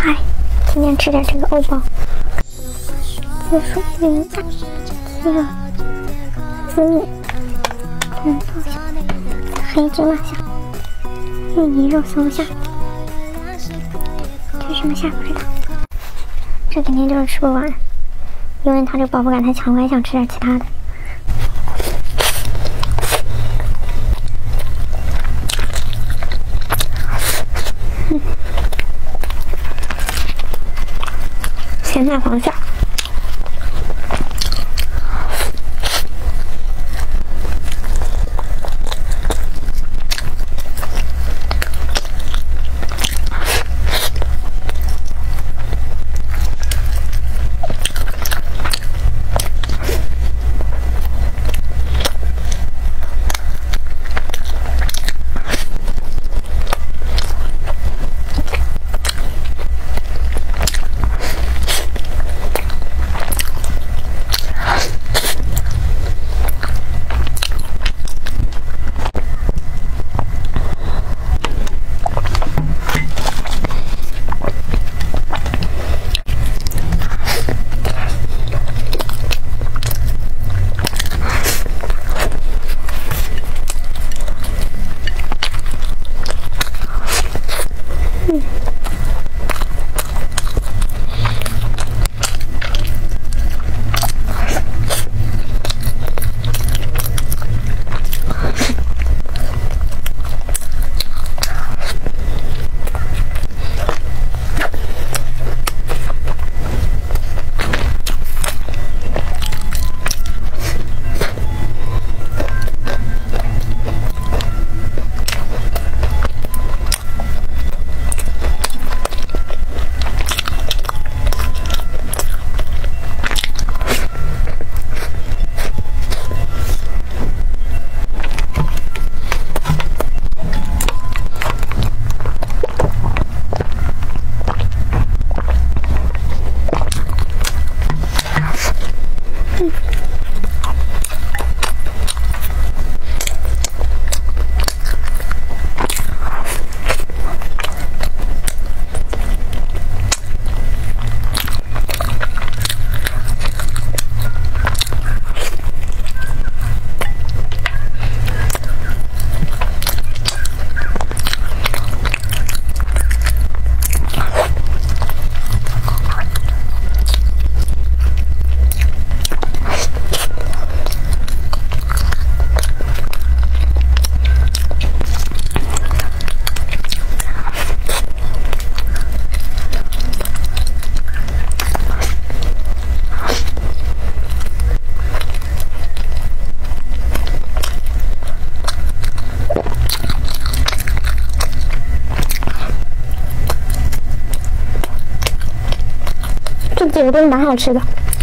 嗨，今天吃点这个欧包，紫薯云蛋，这个紫米，红豆馅，黑芝麻馅，芋泥肉松馅，这是什么馅不知道。这肯定就是吃不完，因为它这个饱腹感太强，我还想吃点其他的。咸蛋黄馅。这几个都是蛮好吃的。